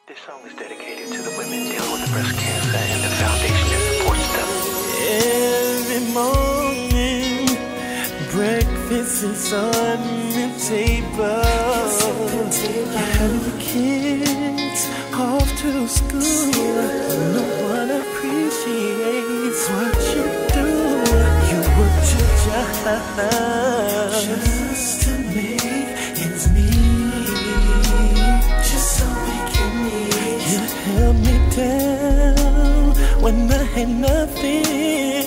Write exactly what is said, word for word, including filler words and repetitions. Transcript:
This song is dedicated to the women dealing with the breast cancer and the foundation that supports them. Every morning, breakfast is on the table. And the kids off to school. No one appreciates what you do. You work your job just to make ends meet, just so we can eat. You held me down when I had nothing.